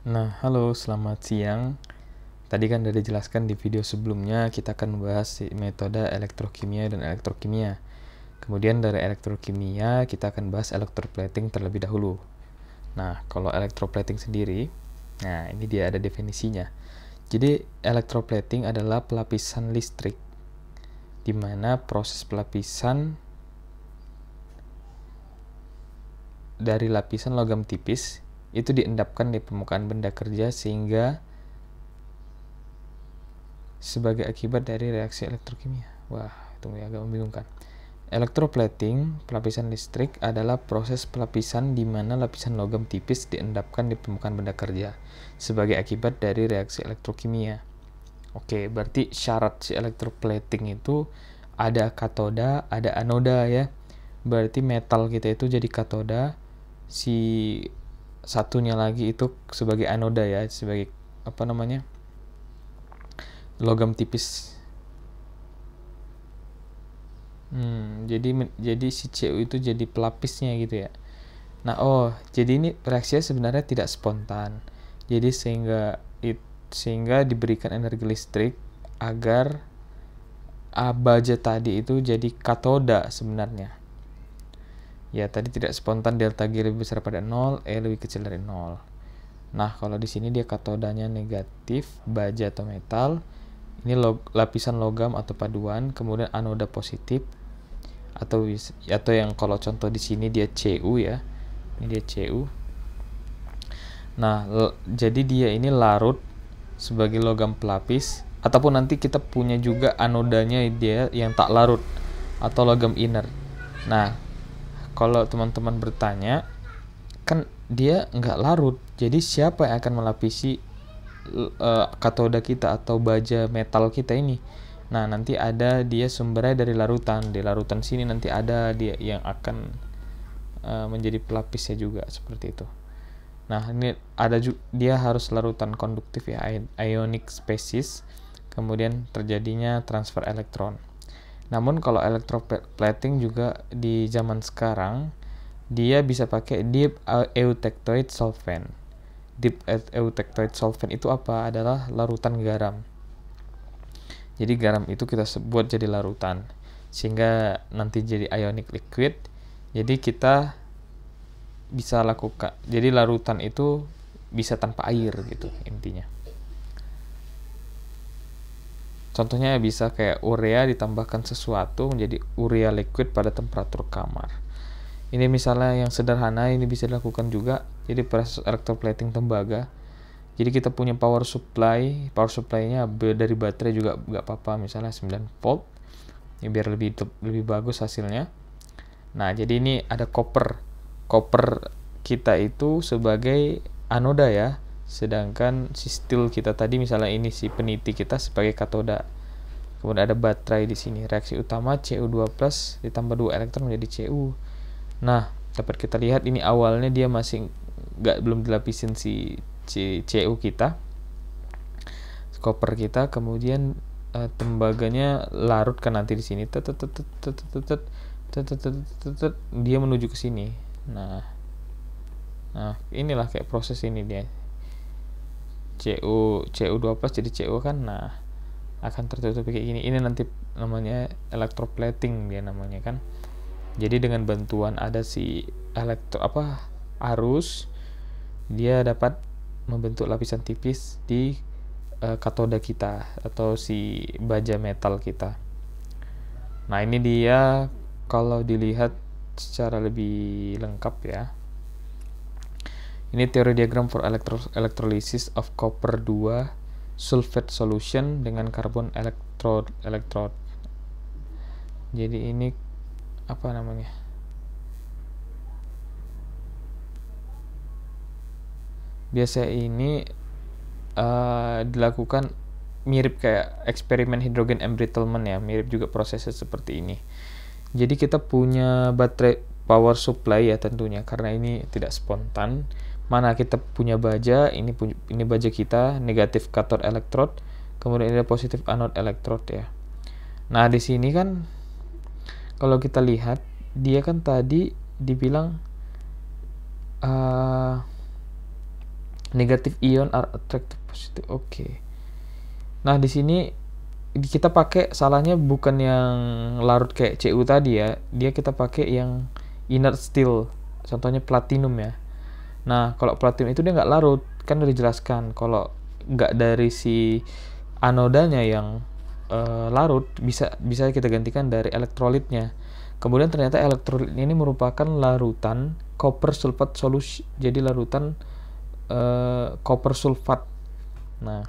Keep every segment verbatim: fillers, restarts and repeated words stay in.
Nah, halo, selamat siang. Tadi kan udah dijelaskan di video sebelumnya, kita akan membahas metode elektrokimia dan elektrokimia. Kemudian dari elektrokimia, kita akan bahas electroplating terlebih dahulu. Nah, kalau electroplating sendiri, nah ini dia ada definisinya. Jadi, electroplating adalah pelapisan listrik, di mana proses pelapisan dari lapisan logam tipis itu diendapkan di permukaan benda kerja sehingga sebagai akibat dari reaksi elektrokimia. Wah, itu agak membingungkan. Electroplating, pelapisan listrik, adalah proses pelapisan di mana lapisan logam tipis diendapkan di permukaan benda kerja sebagai akibat dari reaksi elektrokimia. Oke, berarti syarat si electroplating itu ada katoda, ada anoda ya. Berarti metal kita itu jadi katoda, si satunya lagi itu sebagai anoda ya, sebagai apa namanya? Logam tipis. Hmm, jadi jadi si C U itu jadi pelapisnya gitu ya. Nah, oh, jadi ini reaksinya sebenarnya tidak spontan. Jadi sehingga it, sehingga diberikan energi listrik agar A baja tadi itu jadi katoda sebenarnya. Ya, tadi tidak spontan, delta G lebih besar pada nol, E lebih kecil dari nol. Nah, kalau di sini dia katodanya negatif, baja atau metal. Ini log, lapisan logam atau paduan, kemudian anoda positif atau atau yang kalau contoh di sini dia C U ya. Ini dia C U. Nah, l- jadi dia ini larut sebagai logam pelapis, ataupun nanti kita punya juga anodanya dia yang tak larut atau logam inner. Nah, kalau teman-teman bertanya, kan dia nggak larut, jadi siapa yang akan melapisi uh, katoda kita atau baja metal kita ini? Nah, nanti ada dia sumbernya dari larutan. Di larutan sini nanti ada dia yang akan uh, menjadi pelapisnya juga seperti itu. Nah, ini ada juga, dia harus larutan konduktif ya, ionic species. Kemudian terjadinya transfer elektron. Namun kalau electroplating juga di zaman sekarang dia bisa pakai deep eutectoid solvent. Deep eutectoid solvent itu apa? Adalah larutan garam. Jadi garam itu kita buat jadi larutan sehingga nanti jadi ionic liquid. Jadi kita bisa lakukan, jadi larutan itu bisa tanpa air gitu intinya. Contohnya bisa kayak urea ditambahkan sesuatu menjadi urea liquid pada temperatur kamar. Ini misalnya yang sederhana, ini bisa dilakukan juga. Jadi proses electroplating tembaga. Jadi kita punya power supply, power supply-nya dari baterai juga nggak apa-apa, misalnya sembilan volt. Ya, biar lebih lebih bagus hasilnya. Nah, jadi ini ada copper. Copper kita itu sebagai anoda ya. Sedangkan si steel kita tadi misalnya ini si peniti kita sebagai katoda. Kemudian ada baterai di sini. Reaksi utama C U dua plus ditambah dua elektron menjadi C U. Nah, dapat kita lihat ini awalnya dia masih nggak belum dilapisin si C, CU kita, copper kita, kemudian uh, tembaganya larut kan nanti di sini, dia menuju ke sini. Nah, nah inilah kayak proses ini dia. CU C U dua plus jadi C U kan, nah akan tertutup kayak gini. Ini nanti namanya electroplating dia namanya kan. Jadi dengan bantuan ada si elektro apa arus, dia dapat membentuk lapisan tipis di uh, katoda kita atau si baja metal kita. Nah, ini dia kalau dilihat secara lebih lengkap ya. Ini teori diagram for electro electrolysis of copper dua sulfate solution dengan karbon electrode electrode. Jadi ini apa namanya? Biasa ini uh, dilakukan mirip kayak eksperimen hidrogen embrittlement ya, mirip juga prosesnya seperti ini. Jadi kita punya baterai power supply ya tentunya, karena ini tidak spontan. Mana kita punya baja, ini ini baja kita, negatif cathode electrode, kemudian ini positif anode electrode ya. Nah, di sini kan kalau kita lihat dia kan tadi dibilang uh, Negative ion are attracted positive. Oke. Okay. Nah, di sini kita pakai salahnya bukan yang larut kayak C U tadi ya. Dia kita pakai yang inert steel. Contohnya platinum ya. Nah, kalau platinum itu dia nggak larut, kan udah dijelaskan. Kalau nggak dari si anodanya yang uh, larut, bisa bisa kita gantikan dari elektrolitnya. Kemudian ternyata elektrolit ini merupakan larutan copper sulfate solution. Jadi larutan uh, copper sulfat. Nah,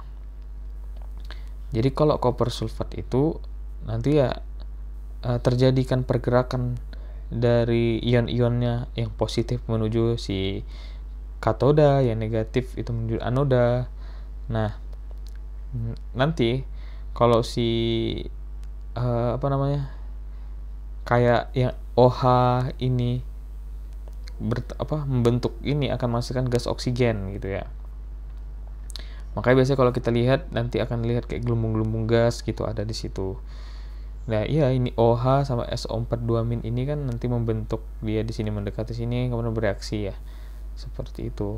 jadi kalau copper sulfat itu nanti ya uh, terjadikan pergerakan dari ion-ionnya yang positif menuju si katoda, yang negatif itu menuju anoda. Nah, nanti kalau si uh, apa namanya kayak yang OH ini ber, apa membentuk ini akan menghasilkan gas oksigen gitu ya. Makanya biasanya kalau kita lihat nanti akan lihat kayak gelembung-gelembung gas gitu ada di situ. Nah, iya ini OH sama S O empat dua min ini kan nanti membentuk dia di sini mendekati sini kemudian bereaksi ya. Seperti itu.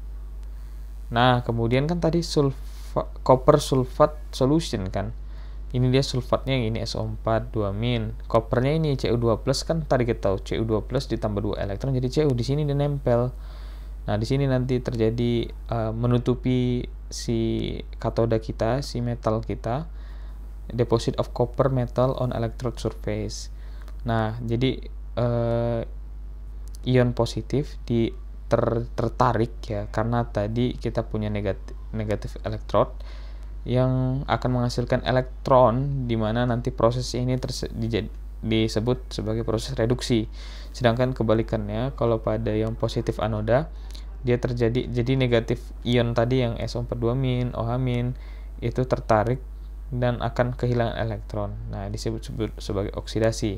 Nah, kemudian kan tadi sulfa, copper sulfate solution kan. Ini dia sulfatnya yang ini S O empat dua min. Coppernya ini C U dua plus kan tadi kita tahu C U dua plus ditambah dua elektron jadi C U di sini dia nempel. Nah, di sini nanti terjadi uh, menutupi si katoda kita, si metal kita. Deposit of copper metal on electrode surface. Nah, jadi uh, ion positif di ter, tertarik ya karena tadi kita punya negatif negatif elektrod yang akan menghasilkan elektron di mana nanti proses ini terse, di, disebut sebagai proses reduksi. Sedangkan kebalikannya kalau pada yang positif anoda dia terjadi jadi negatif ion tadi yang S O empat dua min, OH min itu tertarik dan akan kehilangan elektron. Nah, disebut sebagai oksidasi.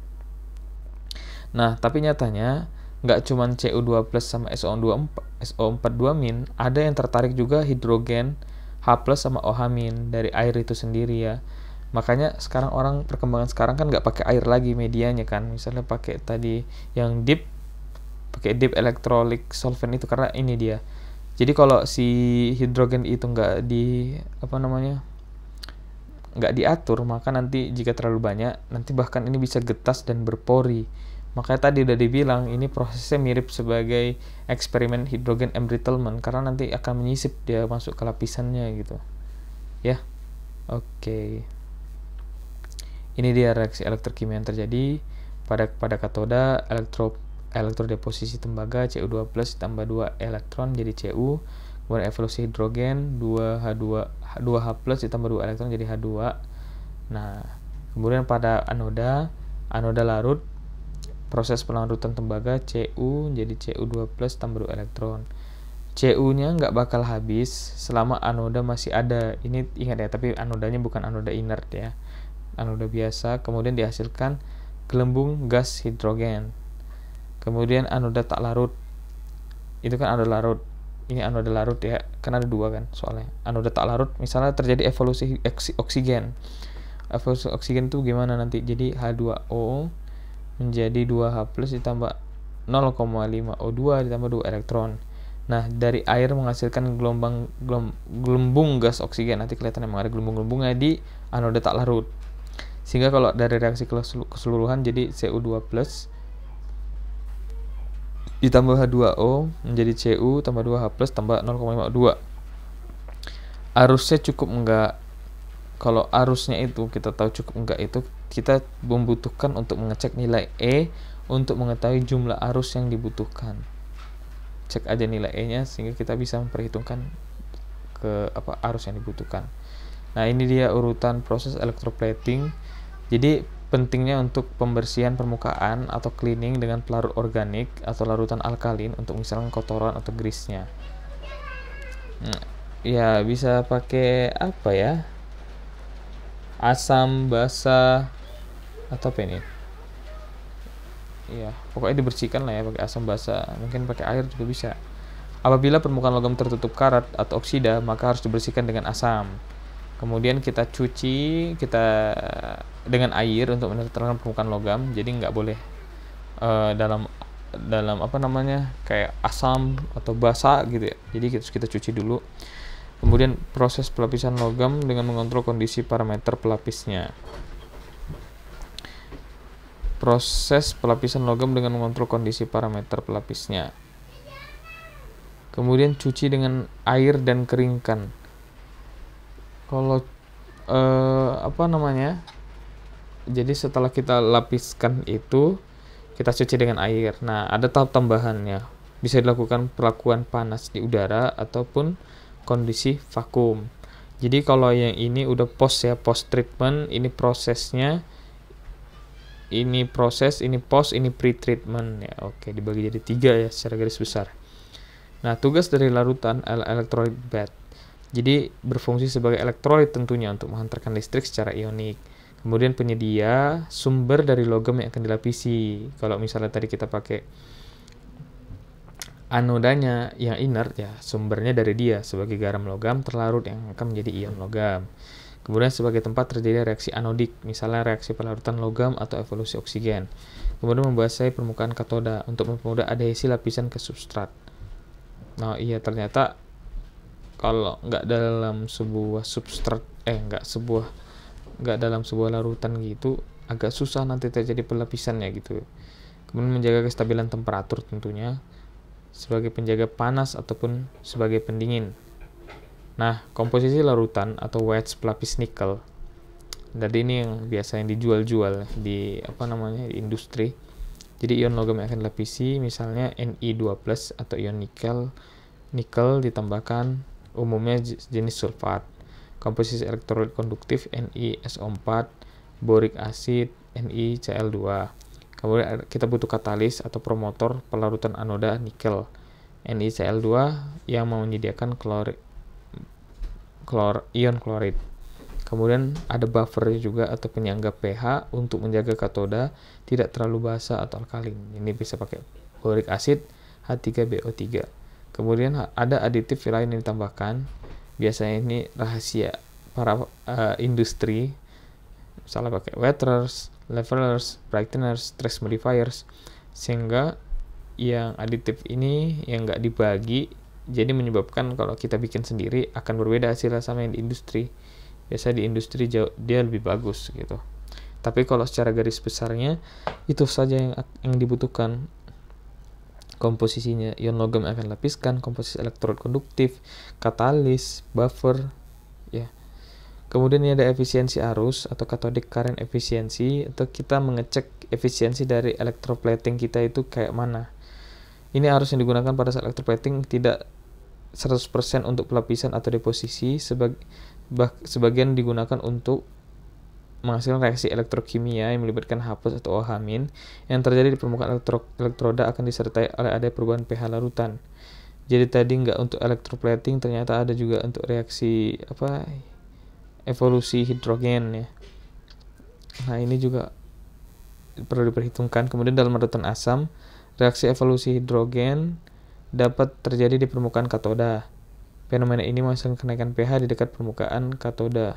Nah, tapi nyatanya nggak cuma C U dua plus sama S O empat dua min, ada yang tertarik juga hidrogen H plus sama OH min dari air itu sendiri ya. Makanya sekarang orang perkembangan sekarang kan nggak pakai air lagi medianya kan. Misalnya pakai tadi yang deep, pakai deep electrolytic solvent itu karena ini dia. Jadi kalau si hidrogen itu nggak di apa namanya nggak diatur, maka nanti jika terlalu banyak nanti bahkan ini bisa getas dan berpori. Makanya tadi udah dibilang ini prosesnya mirip sebagai eksperimen hidrogen embrittlement karena nanti akan menyisip dia masuk ke lapisannya gitu ya. Oke, ini dia reaksi elektrokimia yang terjadi pada pada katoda. Elektro elektrodeposisi tembaga C U dua plus tambah dua elektron jadi C U. Kemudian evolusi hidrogen dua H dua dua H plus ditambah dua elektron jadi H dua. Nah, kemudian pada anoda, anoda larut, proses pelarutan tembaga C U jadi C U dua plus tambah dua elektron. C U-nya nggak bakal habis selama anoda masih ada. Ini ingat ya, tapi anodanya bukan anoda inert ya. Anoda biasa, kemudian dihasilkan gelembung gas hidrogen. Kemudian anoda tak larut. Itu kan anoda larut. Ini anoda larut ya, kan ada dua kan soalnya. Anoda tak larut misalnya terjadi evolusi oksigen. Evolusi oksigen itu gimana nanti? Jadi H dua O menjadi dua H plus ditambah nol koma lima O dua ditambah dua elektron. Nah, dari air menghasilkan gelombang gelom, gelembung gas oksigen. Nanti kelihatan memang ada gelembung-gelembungnya di anoda tak larut. Sehingga kalau dari reaksi keseluruhan jadi C U dua plus ditambah H dua O menjadi C U tambah dua H plus tambah nol koma lima O dua. Arusnya cukup enggak? Kalau arusnya itu kita tahu cukup enggak itu kita membutuhkan untuk mengecek nilai E untuk mengetahui jumlah arus yang dibutuhkan. Cek aja nilai E-nya sehingga kita bisa memperhitungkan ke apa arus yang dibutuhkan. Nah, ini dia urutan proses electroplating. Jadi pentingnya untuk pembersihan permukaan atau cleaning dengan pelarut organik atau larutan alkalin untuk misalnya kotoran atau grease-nya. Nah, ya bisa pakai apa ya? Asam basa atau apa ini? Iya, pokoknya dibersihkan lah ya pakai asam basa. Mungkin pakai air juga bisa. Apabila permukaan logam tertutup karat atau oksida, maka harus dibersihkan dengan asam. Kemudian kita cuci kita dengan air untuk menetralkan permukaan logam. Jadi nggak boleh uh, dalam dalam apa namanya kayak asam atau basa gitu ya. Jadi kita, kita cuci dulu. Kemudian proses pelapisan logam dengan mengontrol kondisi parameter pelapisnya. Proses pelapisan logam dengan mengontrol kondisi parameter pelapisnya. Kemudian cuci dengan air dan keringkan. Kalau eh, apa namanya? Jadi setelah kita lapiskan itu, kita cuci dengan air. Nah, ada tahap tambahannya. Bisa dilakukan perlakuan panas di udara ataupun kondisi vakum. Jadi kalau yang ini udah post ya, post treatment, ini prosesnya, ini proses, ini post, ini pre-treatment ya. Oke, dibagi jadi tiga ya secara garis besar. Nah, tugas dari larutan electrolyte bath. Jadi berfungsi sebagai elektrolit tentunya untuk menghantarkan listrik secara ionik. Kemudian penyedia sumber dari logam yang akan dilapisi. Kalau misalnya tadi kita pakai anodanya yang inert ya, sumbernya dari dia sebagai garam logam terlarut yang akan menjadi ion logam. Kemudian sebagai tempat terjadi reaksi anodik, misalnya reaksi pelarutan logam atau evolusi oksigen. Kemudian membasahi permukaan katoda untuk mempermudah adhesi lapisan ke substrat. Nah iya, ternyata kalau nggak dalam sebuah substrat, eh nggak sebuah nggak dalam sebuah larutan gitu, agak susah nanti terjadi pelapisannya gitu. Kemudian menjaga kestabilan temperatur tentunya sebagai penjaga panas ataupun sebagai pendingin. Nah, komposisi larutan atau wedge pelapis nikel. Jadi ini yang biasa yang dijual-jual di apa namanya di industri. Jadi ion logam yang akan dilapisi misalnya N i dua plus atau ion nikel, nikel ditambahkan umumnya jenis sulfat. Komposisi elektrolit konduktif N i S O empat, borik acid N i C l dua. Kemudian kita butuh katalis atau promotor pelarutan anoda nikel N i C l dua yang menyediakan klor, klor ion klorid. Kemudian ada buffer juga atau penyangga pH untuk menjaga katoda tidak terlalu basa atau alkalin. Ini bisa pakai borik acid H tiga B O tiga. Kemudian ada aditif lain yang ditambahkan. Biasanya ini rahasia para uh, industri, misalnya pakai wetterers, levelers, brighteners, stress modifiers, sehingga yang aditif ini yang nggak dibagi, jadi menyebabkan kalau kita bikin sendiri akan berbeda hasilnya sama yang di industri. Biasanya di industri jauh, dia lebih bagus gitu. Tapi kalau secara garis besarnya itu saja yang yang dibutuhkan. Komposisinya ion logam akan lapiskan, komposisi elektrolit konduktif, katalis, buffer ya. Kemudian ini ada efisiensi arus atau cathodic current efisiensi, atau kita mengecek efisiensi dari electroplating kita itu kayak mana. Ini arus yang digunakan pada saat electroplating tidak seratus persen untuk pelapisan atau deposisi, sebag, bah, sebagian digunakan untuk menghasilkan reaksi elektrokimia yang melibatkan H plus atau OH min yang terjadi di permukaan elektro, elektroda akan disertai oleh adanya perubahan pH larutan. Jadi tadi nggak untuk electroplating, ternyata ada juga untuk reaksi apa evolusi hidrogen ya. Nah ini juga perlu diperhitungkan. Kemudian dalam larutan asam, reaksi evolusi hidrogen dapat terjadi di permukaan katoda. Fenomena ini menghasilkan kenaikan pH di dekat permukaan katoda.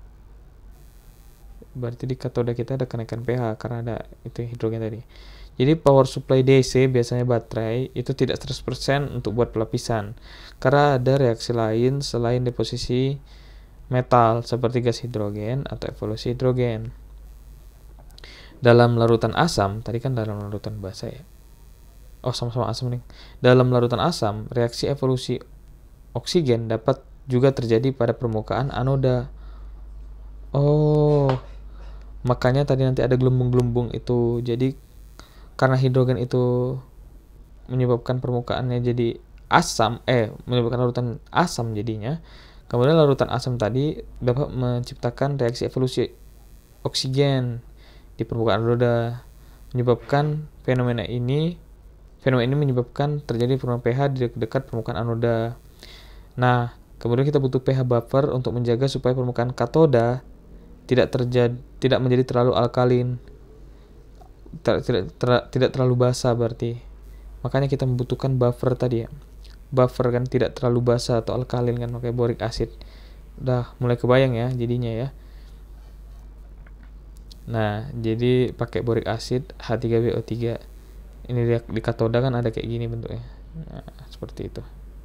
Berarti di katoda kita ada kenaikan pH karena ada itu hidrogen tadi. Jadi power supply D C biasanya baterai itu tidak seratus persen untuk buat pelapisan karena ada reaksi lain selain deposisi metal seperti gas hidrogen atau evolusi hidrogen. Dalam larutan asam, tadi kan dalam larutan basa ya. Oh, sama-sama asam nih. Dalam larutan asam, reaksi evolusi oksigen dapat juga terjadi pada permukaan anoda. Oh, makanya tadi nanti ada gelembung-gelembung itu. Jadi karena hidrogen itu menyebabkan permukaannya jadi asam, eh menyebabkan larutan asam jadinya. Kemudian larutan asam tadi dapat menciptakan reaksi evolusi oksigen di permukaan anoda, menyebabkan fenomena ini fenomena ini menyebabkan terjadi perubahan pH di dekat permukaan anoda. Nah, kemudian kita butuh pH buffer untuk menjaga supaya permukaan katoda tidak terjadi tidak menjadi terlalu alkalin, ter, tidak ter, tidak terlalu basa berarti. Makanya kita membutuhkan buffer tadi ya. Buffer kan tidak terlalu basa atau alkalin kan, pakai borik acid. Udah mulai kebayang ya jadinya ya. Nah, jadi pakai borik acid H tiga B O tiga Ini dia di katoda kan ada kayak gini bentuknya. Nah, seperti itu.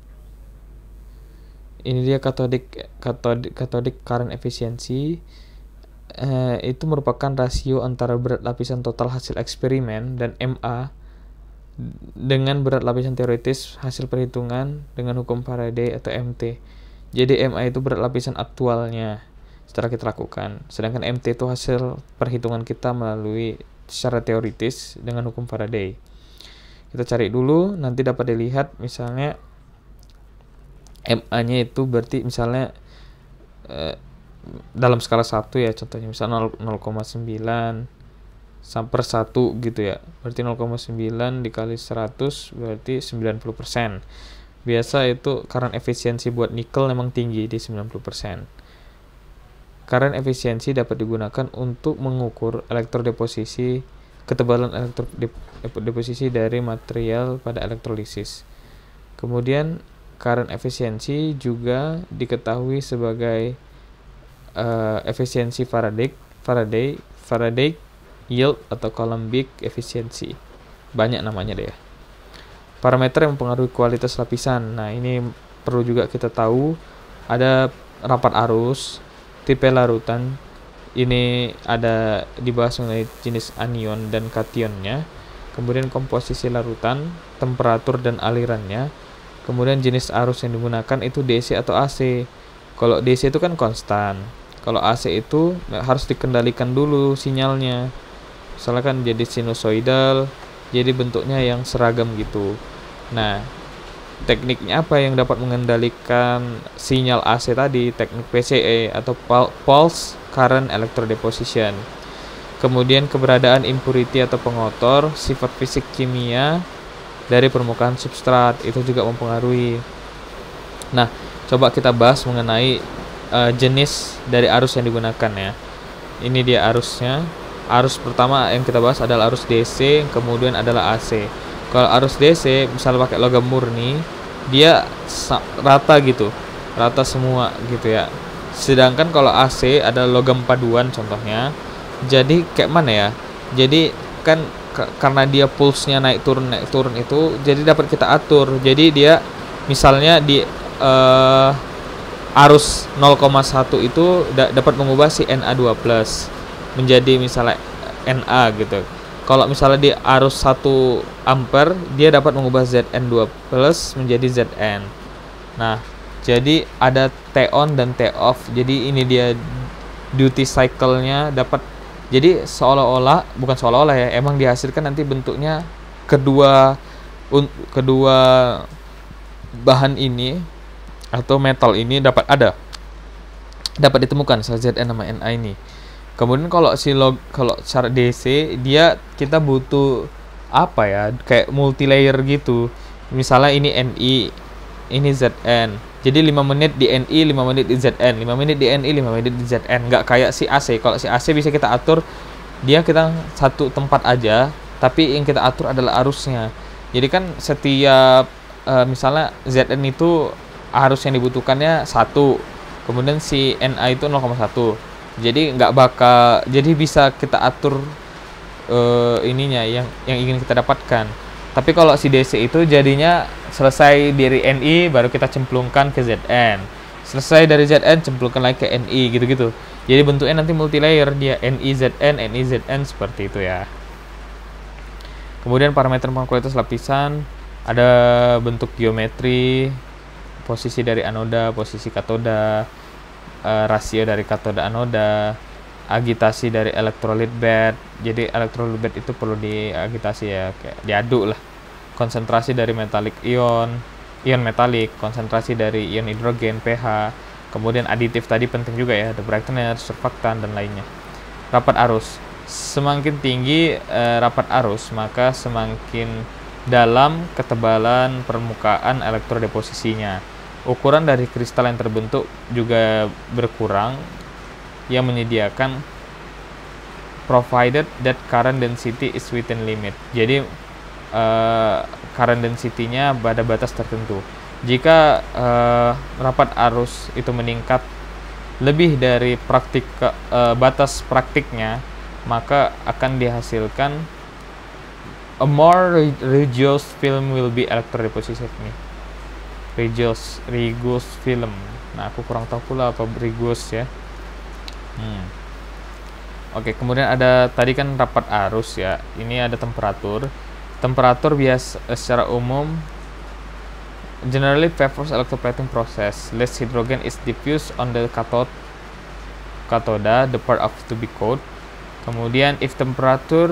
Ini dia cathodic cathodic, cathodic current efficiency. Eh, itu merupakan rasio antara berat lapisan total hasil eksperimen dan M A dengan berat lapisan teoritis hasil perhitungan dengan hukum Faraday atau M T. Jadi M A itu berat lapisan aktualnya setelah kita lakukan, sedangkan M T itu hasil perhitungan kita melalui secara teoritis dengan hukum Faraday. Kita cari dulu, nanti dapat dilihat misalnya M A-nya itu berarti misalnya eh, dalam skala satu ya, contohnya misalnya nol koma sembilan sampai satu gitu ya. Berarti nol koma sembilan dikali seratus berarti sembilan puluh persen. Biasa itu current efisiensi buat nikel memang tinggi di sembilan puluh persen. Current efisiensi dapat digunakan untuk mengukur elektrodeposisi, ketebalan elektrodeposisi dari material pada elektrolisis. Kemudian current efisiensi juga diketahui sebagai uh, efisiensi Faraday, Faraday, Faraday yield atau Coulombic efficiency. Banyak namanya deh ya. Parameter yang mempengaruhi kualitas lapisan. Nah, ini perlu juga kita tahu. Ada rapat arus, tipe larutan. Ini ada dibahas mengenai jenis anion dan kationnya. Kemudian komposisi larutan, temperatur dan alirannya. Kemudian jenis arus yang digunakan itu D C atau A C. Kalau D C itu kan konstan. Kalau A C itu harus dikendalikan dulu sinyalnya. Misalnya kan jadi sinusoidal, jadi bentuknya yang seragam gitu. Nah, tekniknya apa yang dapat mengendalikan sinyal A C tadi? Teknik P C E atau Pulse Current Electrodeposition. Kemudian keberadaan impurity atau pengotor, sifat fisik kimia dari permukaan substrat itu juga mempengaruhi. Nah, coba kita bahas mengenai uh, jenis dari arus yang digunakan ya. Ini dia arusnya. Arus pertama yang kita bahas adalah arus D C, kemudian adalah A C. Kalau arus D C misalnya pakai logam murni, dia rata gitu, rata semua gitu ya. Sedangkan kalau A C ada logam paduan contohnya. Jadi kayak mana ya? Jadi kan k- karena dia pulsnya naik turun naik turun itu, jadi dapat kita atur. Jadi dia misalnya di uh, arus nol koma satu itu da- dapat mengubah si N A dua plus menjadi misalnya N A gitu. Kalau misalnya di arus satu ampere, dia dapat mengubah Z N dua plus menjadi Z N. Nah, jadi ada T on dan T off. Jadi ini dia duty cycle-nya dapat. Jadi seolah-olah, bukan seolah-olah ya, emang dihasilkan nanti bentuknya kedua un, kedua bahan ini atau metal ini dapat ada. Dapat ditemukan Z N sama N A ini. Kemudian kalau si log kalau secara D C dia kita butuh apa ya, kayak multi layer gitu. Misalnya ini N I, ini Z N. Jadi lima menit di N I, lima menit di Z N, lima menit di N I, lima menit di Z N. Nggak kayak si A C. Kalau si A C bisa kita atur, dia kita satu tempat aja, tapi yang kita atur adalah arusnya. Jadi kan setiap uh, misalnya Z N itu arus yang dibutuhkannya satu, kemudian si N A itu nol koma satu. Jadi nggak bakal, jadi bisa kita atur uh, ininya yang yang ingin kita dapatkan. Tapi kalau si D C itu jadinya selesai dari N I baru kita cemplungkan ke Z N, selesai dari Z N cemplungkan lagi ke N I gitu-gitu. Jadi bentuknya nanti multi layer, dia N I Z N, N I Z N seperti itu ya. Kemudian parameter kualitas lapisan, ada bentuk geometri, posisi dari anoda, posisi katoda, Uh, rasio dari katoda anoda, agitasi dari elektrolit bed. Jadi elektrolit bed itu perlu diagitasi ya, kayak diaduk lah. Konsentrasi dari metalik ion, ion metalik, konsentrasi dari ion hidrogen, pH. Kemudian aditif tadi penting juga ya, ada brightness, surfaktan dan lainnya. Rapat arus. Semakin tinggi uh, rapat arus, maka semakin dalam ketebalan permukaan elektrodeposisinya. Ukuran dari kristal yang terbentuk juga berkurang, yang menyediakan provided that current density is within limit. Jadi uh, current density-nya pada batas tertentu. Jika uh, rapat arus itu meningkat lebih dari praktik uh, batas praktiknya, maka akan dihasilkan A more rigorous film will be electrodeposited nih. Rigorous, rigorous film. Nah, aku kurang tahu pula apa rigorous ya. Hmm. Oke, kemudian ada tadi kan rapat arus ya. Ini ada temperatur. Temperatur biasa secara umum generally favors electroplating process. Less hydrogen is diffused on the cathode, cathoda, the part of to be cold. Kemudian if temperature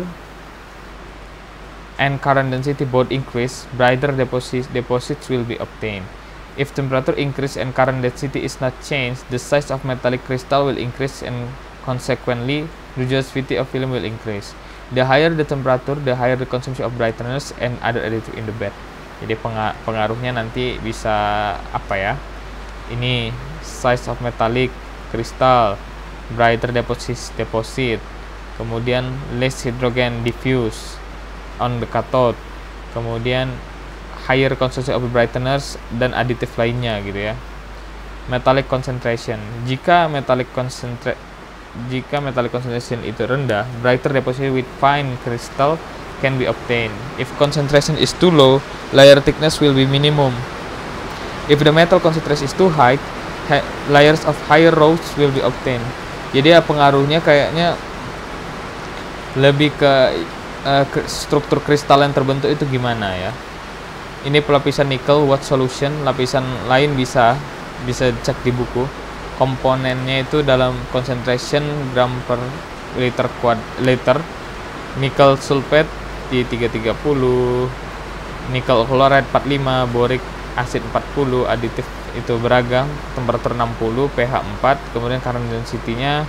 and current density both increase, brighter deposits deposits will be obtained. If temperature increase and current density is not changed, the size of metallic crystal will increase and consequently rigidity of film will increase. The higher the temperature, the higher the consumption of brightness and other additive in the bed. Jadi pengaruhnya nanti bisa apa ya? Ini size of metallic crystal, brighter deposit deposit, kemudian less hydrogen diffuse on the cathode, kemudian higher concentration of brightness dan aditif lainnya gitu ya. Metallic concentration. Jika metallic concentra jika metallic concentration itu rendah, brighter deposit with fine crystal can be obtained. If concentration is too low, layer thickness will be minimum. If the metal concentration is too high, layers of higher rows will be obtained. Jadi ya pengaruhnya kayaknya lebih ke uh, struktur kristal yang terbentuk itu gimana ya. Ini pelapisan nikel watt solution, lapisan lain bisa bisa cek di buku. Komponennya itu dalam concentration gram per liter kuad liter. Nickel sulfate di tiga ratus tiga puluh, nickel chloride empat puluh lima, boric acid empat puluh, aditif itu beragam, temperatur enam puluh, pH empat, kemudian current density-nya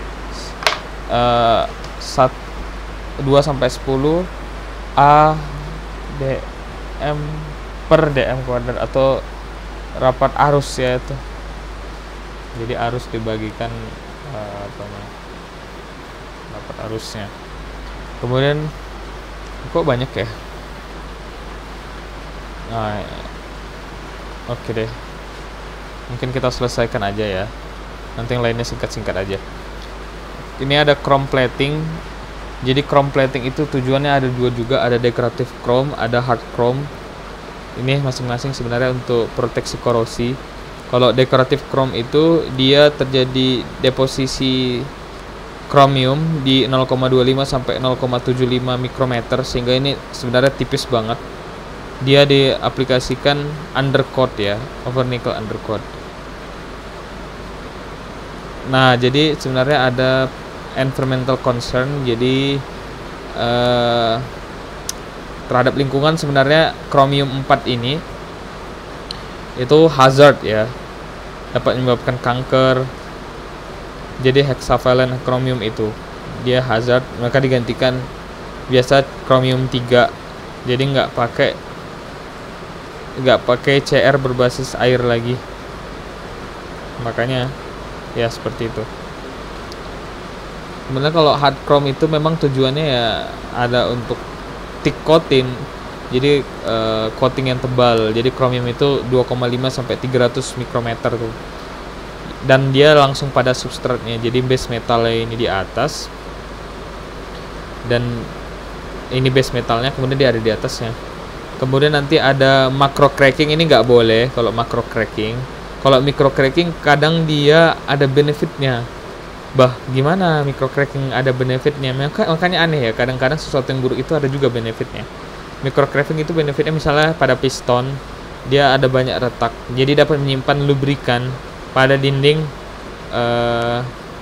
uh, dua sampai sepuluh A dm per dm kuadrat atau rapat arus ya itu. Jadi arus dibagikan uh, apa namanya? Rapat arusnya. Kemudian kok banyak ya? Nah, oke deh. Mungkin kita selesaikan aja ya. Nanti yang lainnya singkat-singkat aja. Ini ada chrome plating. Jadi chrome plating itu tujuannya ada dua juga, ada decorative chrome, ada hard chrome. Ini masing-masing sebenarnya untuk proteksi korosi. Kalau decorative chrome itu dia terjadi deposisi chromium di nol koma dua lima sampai nol koma tujuh lima mikrometer, sehingga ini sebenarnya tipis banget. Dia diaplikasikan undercoat ya, over nickel undercoat. Nah, jadi sebenarnya ada environmental concern, jadi eh, terhadap lingkungan sebenarnya chromium empat ini itu hazard ya, dapat menyebabkan kanker. Jadi hexavalent chromium itu dia hazard, maka digantikan biasa chromium tiga. Jadi nggak pakai nggak pakai C R berbasis air lagi, makanya ya seperti itu. Sebenarnya kalau hard chrome itu memang tujuannya ya ada untuk thick coating, jadi uh, coating yang tebal. Jadi chromium itu dua koma lima sampai tiga ratus mikrometer tuh, dan dia langsung pada substratnya. Jadi base metalnya ini di atas, dan ini base metalnya, kemudian dia ada di atasnya. Kemudian nanti ada macro cracking, ini nggak boleh kalau macro cracking. Kalau micro cracking kadang dia ada benefitnya. Bah, gimana micro cracking ada benefitnya? Maka, makanya aneh ya, kadang-kadang sesuatu yang buruk itu ada juga benefitnya. Micro cracking itu benefitnya misalnya pada piston, dia ada banyak retak, jadi dapat menyimpan lubrikan pada dinding uh,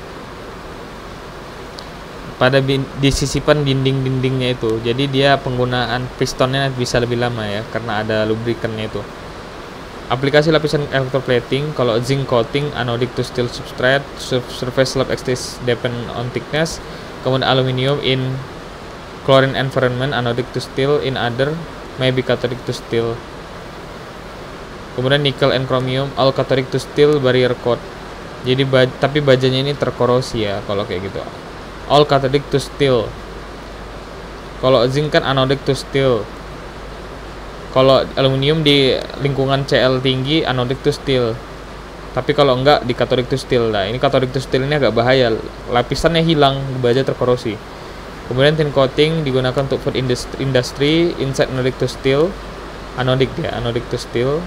pada di sisipan dinding-dindingnya itu. Jadi dia penggunaan pistonnya bisa lebih lama ya, karena ada lubrikannya itu. Aplikasi lapisan electroplating, kalau zinc coating, anodic to steel substrate, surface slab extends depend on thickness. Kemudian aluminium in chlorine environment, anodic to steel, in other maybe cathodic to steel. Kemudian nickel and chromium, all cathodic to steel, barrier coat. Jadi baj tapi bajanya ini terkorosi ya kalau kayak gitu. All cathodic to steel. Kalau zinc kan anodic to steel. Kalau aluminium di lingkungan C L tinggi, anodic to steel. Tapi kalau enggak di cathodic to steel. Nah, ini cathodic to steel ini agak bahaya. Lapisannya hilang, baja terkorosi. Kemudian thin coating digunakan untuk food industry, industry inside anodic to steel, anodic ya, anodic to steel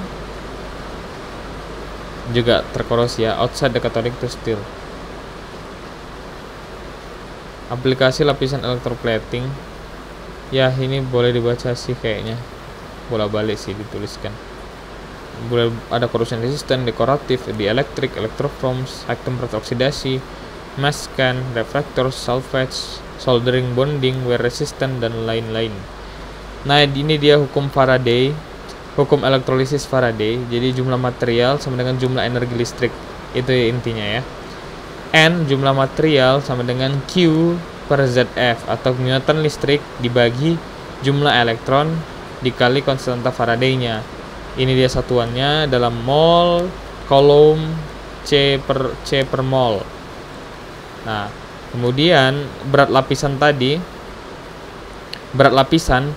juga terkorosi ya, outside the cathodic to steel. Aplikasi lapisan electroplating, ya ini boleh dibaca sih kayaknya, bola balik sih dituliskan. Boleh ada corrosion resistant, dekoratif, dielectric, electrochromes, high temperature oksidasi, mask scan, refractors, salvage, soldering, bonding, wear resistant, dan lain-lain. Nah, ini dia hukum Faraday, hukum elektrolisis Faraday. Jadi jumlah material sama dengan jumlah energi listrik, itu ya intinya ya. N jumlah material sama dengan Q per Z F atau muatan listrik dibagi jumlah elektron dikali konstanta Faraday-nya. Ini dia satuannya dalam mol, kolom, C per C per mol. Nah, kemudian berat lapisan tadi, berat lapisan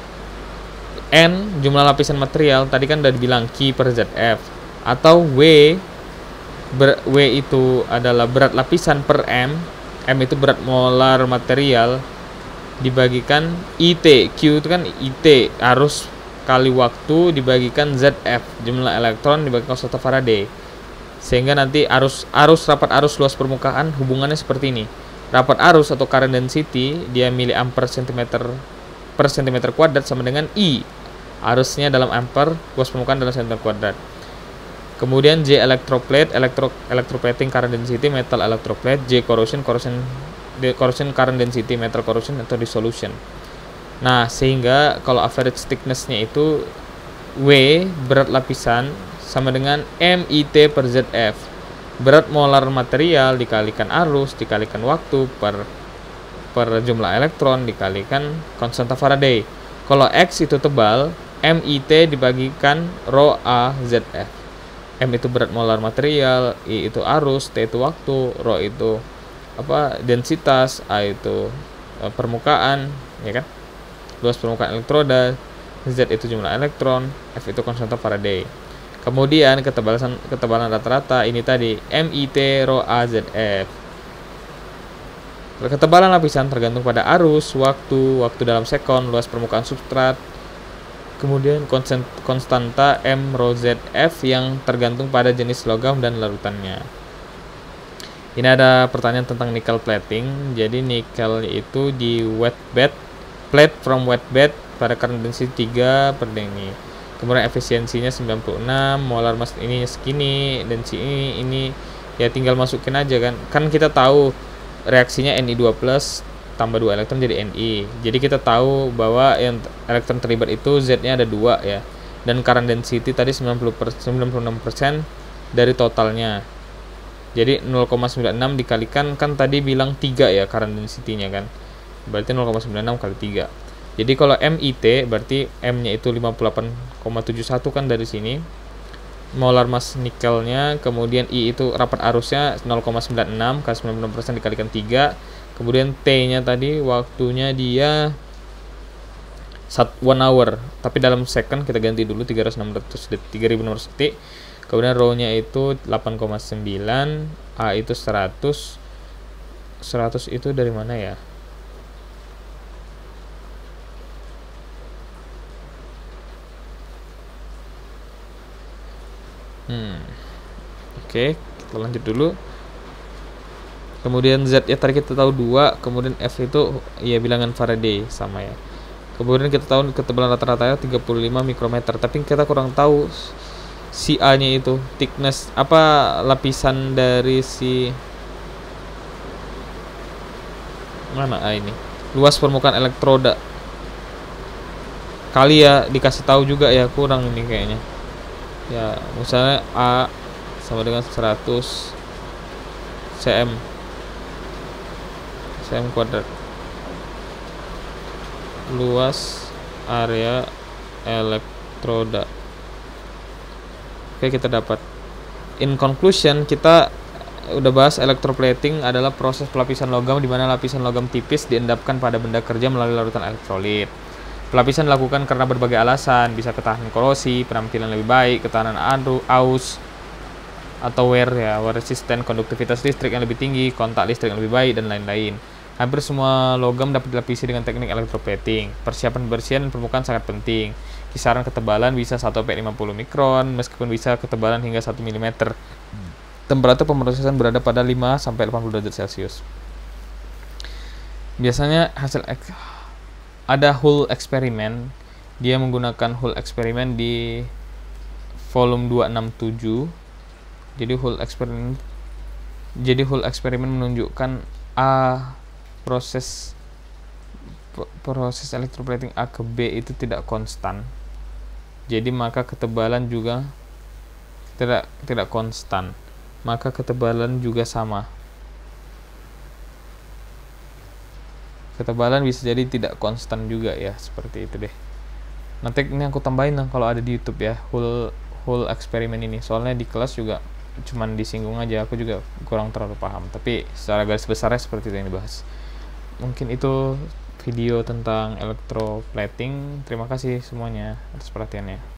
N jumlah lapisan material tadi kan udah dibilang Q per Z F, atau W ber, W itu adalah berat lapisan per M. M itu berat molar material dibagikan I T. Q itu kan I T, arus kali waktu, dibagikan Z F jumlah elektron dibagikan konstanta Faraday. Sehingga nanti arus arus rapat arus luas permukaan hubungannya seperti ini. Rapat arus atau current density dia miliampere centimeter per centimeter kuadrat sama dengan I, arusnya dalam ampere, luas permukaan dalam centimeter kuadrat. Kemudian J electroplate, electro electroplating current density, metal electroplate. J corrosion, corrosion corrosion current density, metal corrosion atau dissolution. Nah, sehingga kalau average thickness-nya itu W berat lapisan sama dengan M I T per Z F. Berat molar material dikalikan arus dikalikan waktu per per jumlah elektron dikalikan konstanta Faraday. Kalau X itu tebal, M I T dibagikan rho A Z F. M itu berat molar material, I itu arus, T itu waktu, rho itu apa densitas, A itu e, permukaan, ya kan? Luas permukaan elektroda, Z itu jumlah elektron, F itu konstanta Faraday. Kemudian ketebalan ketebalan rata-rata ini tadi M I T rho A Z F. Ketebalan lapisan tergantung pada arus, waktu, waktu dalam sekon, luas permukaan substrat. Kemudian konstanta M rho Z F yang tergantung pada jenis logam dan larutannya. Ini ada pertanyaan tentang nickel plating. Jadi nikel itu di wet bed, plate from wet bed pada current density tiga per deni. Kemudian efisiensinya sembilan puluh enam, molar mass ini segini, density ini ini ya tinggal masukin aja kan. Kan kita tahu reaksinya Ni dua plus tambah dua elektron jadi Ni. Jadi kita tahu bahwa yang elektron terlibat itu Z-nya ada dua ya. Dan current density tadi sembilan puluh persen, sembilan puluh enam persen dari totalnya. Jadi nol koma sembilan enam dikalikan kan tadi bilang tiga ya current density-nya kan. Berarti nol koma sembilan enam kali tiga. Jadi kalau M I T berarti M-nya itu lima puluh delapan koma tujuh satu kan dari sini. Molar mass nikelnya, kemudian I itu rapat arusnya nol koma sembilan enam kali sembilan puluh enam persen dikalikan tiga. Kemudian T-nya tadi waktunya dia one hour, tapi dalam second kita ganti dulu tiga ribu enam ratus detik. Kemudian rho-nya itu delapan koma sembilan, A itu seratus. seratus itu dari mana ya? Hmm. Oke, kita lanjut dulu. Kemudian Z ya tadi kita tahu dua, kemudian F itu ya bilangan Faraday sama ya. Kemudian kita tahu ketebalan rata-ratanya tiga puluh lima mikrometer, tapi kita kurang tahu si A-nya itu thickness apa lapisan dari si mana A ini. Luas permukaan elektroda. Kali ya dikasih tahu juga ya, kurang ini kayaknya. Ya, misalnya A sama dengan seratus cm cm kuadrat, luas area elektroda. Oke, kita dapat. In conclusion, kita udah bahas electroplating adalah proses pelapisan logam di mana lapisan logam tipis diendapkan pada benda kerja melalui larutan elektrolit. Pelapisan dilakukan karena berbagai alasan, bisa ketahanan korosi, penampilan lebih baik, ketahanan aus atau wear ya, wear resistant, konduktivitas listrik yang lebih tinggi, kontak listrik yang lebih baik, dan lain-lain. Hampir semua logam dapat dilapisi dengan teknik electroplating. Persiapan pembersihan dan permukaan sangat penting. Kisaran ketebalan bisa satu sampai lima puluh mikron, meskipun bisa ketebalan hingga satu milimeter. Temperatur pemrosesan berada pada lima sampai delapan puluh derajat Celcius. Biasanya hasil ek- ada Hull eksperimen. Dia menggunakan Hull eksperimen di volume dua enam tujuh. Jadi Hull eksperimen jadi Hull eksperimen menunjukkan A proses proses electroplating A ke B itu tidak konstan. Jadi maka ketebalan juga tidak tidak konstan. Maka ketebalan juga sama. Ketebalan bisa jadi tidak konstan juga ya, seperti itu deh. Nanti ini aku tambahin lah kalau ada di YouTube ya, Hull Hull eksperimen ini. Soalnya di kelas juga cuman disinggung aja, aku juga kurang terlalu paham. Tapi secara garis besarnya seperti itu yang dibahas. Mungkin itu video tentang electroplating. Terima kasih semuanya atas perhatiannya.